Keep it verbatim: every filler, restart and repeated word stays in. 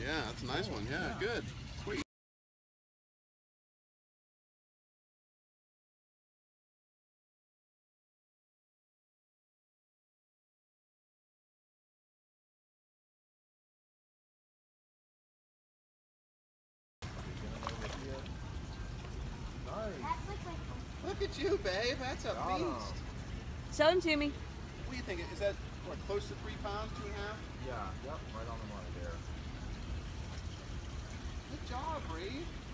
Yeah, that's a nice cool. one. Yeah, Yeah. good. Sweet. Nice. Look at you, babe. That's a Got 'em. beast. Show him to me. What do you think? Is that what, close to three pounds, two and a half? Yeah, yep, right on the money there. Good job, Bree.